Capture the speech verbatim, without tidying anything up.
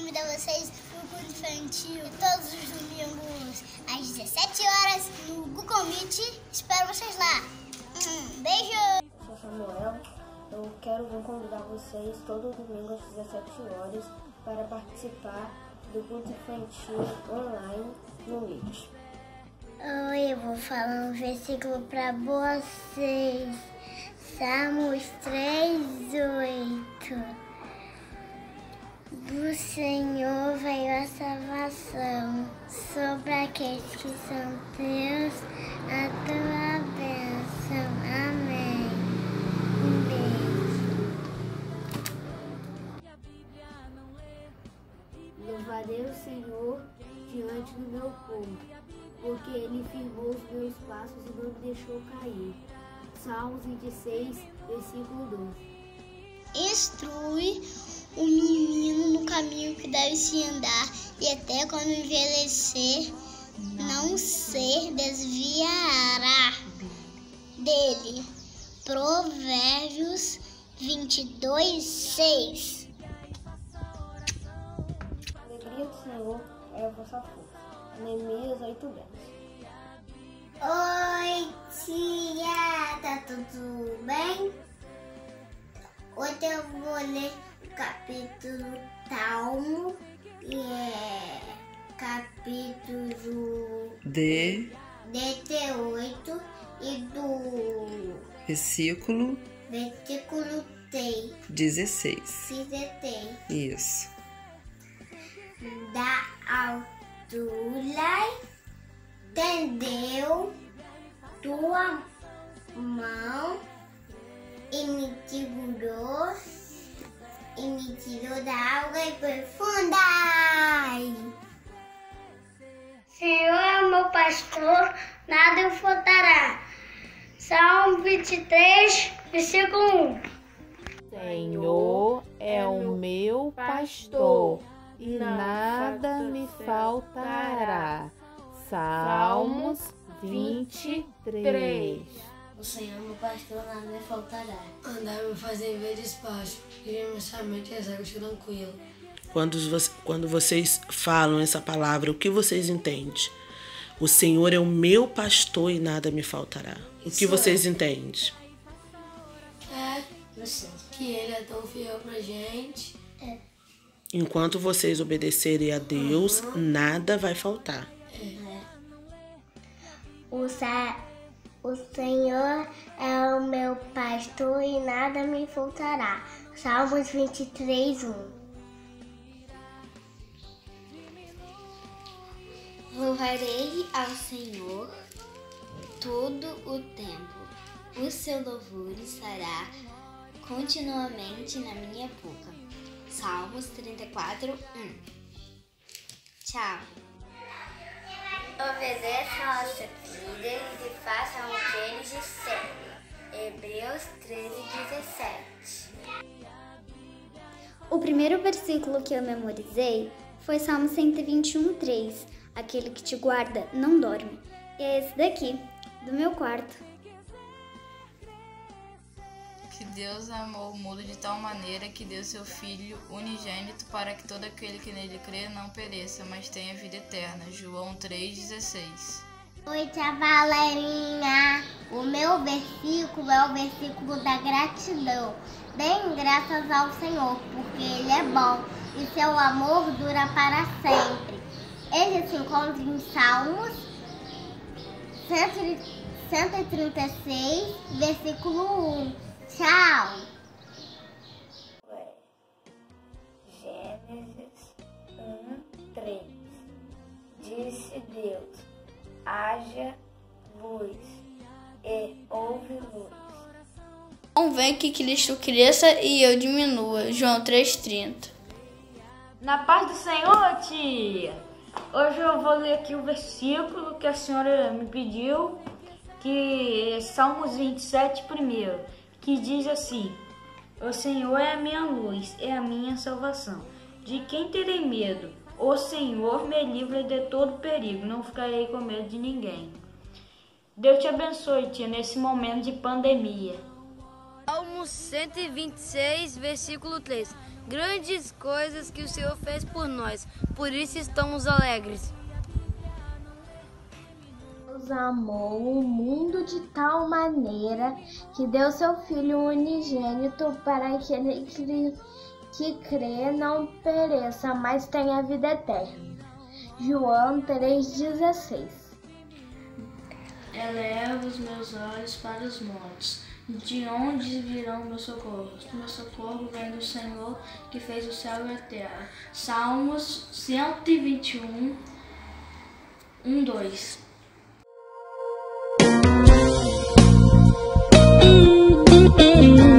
convidar vocês para o culto infantil todos os domingos às dezessete horas no Google Meet. Espero vocês lá. Um beijo! Eu sou Samuel. Eu quero vou convidar vocês todo domingo às dezessete horas para participar do culto infantil online no Meet. Oi, eu vou falar um versículo para vocês. Salmos três, oito. Do Senhor veio a salvação, sobre aqueles que são teus, a tua bênção. Amém. Um beijo. Louvarei o Senhor diante do meu povo, porque Ele firmou os meus passos e não me deixou cair. Salmos vinte e seis, versículo doze. Instrui o menino no caminho que deve se andar, e até quando envelhecer, não se desviará dele. Provérbios vinte e dois, seis. A alegria do Senhor é a vossa força. Neemias oito, dez. Oi, tia, tá tudo bem? Hoje eu vou ler o capítulo Salmo, que é capítulo De D oito e do versículo versículo T, dezesseis. dezesseis. Isso. Da altura tendeu tua mão e me segurou e me tirou da água profunda. Senhor é o meu pastor, nada eu faltará. Salmo vinte e três, versículo um. Senhor é o meu pastor e nada me faltará. Salmos vinte e três. O Senhor é meu pastor, nada me faltará. Andar-me fazer verdes pastos, guiar-me somente as águas tranquilas. Quando, você, quando vocês falam essa palavra, o que vocês entendem? O Senhor é o meu pastor e nada me faltará. O que vocês entendem? É, que Ele é tão fiel pra gente. É. Enquanto vocês obedecerem a Deus, nada vai faltar. O, sa... o Senhor é o meu pastor e nada me faltará. Salmos vinte e três, um. Louvarei ao Senhor todo o tempo. O seu louvor estará continuamente na minha boca. Salmos trinta e quatro, um. Tchau. Obedeçam aos seus líderes e façam o que eles disserem. Hebreus treze, dezessete. O primeiro versículo que eu memorizei foi Salmo cento e vinte e um, três. Aquele que te guarda não dorme. E é esse daqui, do meu quarto. Que Deus amou o mundo de tal maneira que deu seu Filho unigênito para que todo aquele que nele crê não pereça, mas tenha vida eterna. João três, dezesseis. Oi, tia Valerinha. O meu versículo é o versículo da gratidão. Deem graças ao Senhor, porque Ele é bom e seu amor dura para sempre. Ele se encontra em Salmos cento e trinta e seis, versículo um. Tchau! Gênesis um, três. Disse Deus: haja luz, e houve luz. Convém que Cristo cresça e eu diminua. João três, trinta. Na paz do Senhor, tia! Hoje eu vou ler aqui o versículo que a senhora me pediu, que é Salmos vinte e sete, primeiro, que diz assim: o Senhor é a minha luz, é a minha salvação. De quem terei medo? O Senhor me livra de todo perigo, não ficarei com medo de ninguém. Deus te abençoe, tia, nesse momento de pandemia. Salmos cento e vinte e seis, versículo três. Grandes coisas que o Senhor fez por nós, por isso estamos alegres. Deus amou o mundo de tal maneira que deu seu Filho unigênito para que aquele que, que crê não pereça, mas tenha vida eterna. João três, dezesseis. Elevo os meus olhos para os montes. De onde virão meu socorro? Meu socorro vem do Senhor que fez o céu e a terra. Salmos cento e vinte e um, um, dois. Música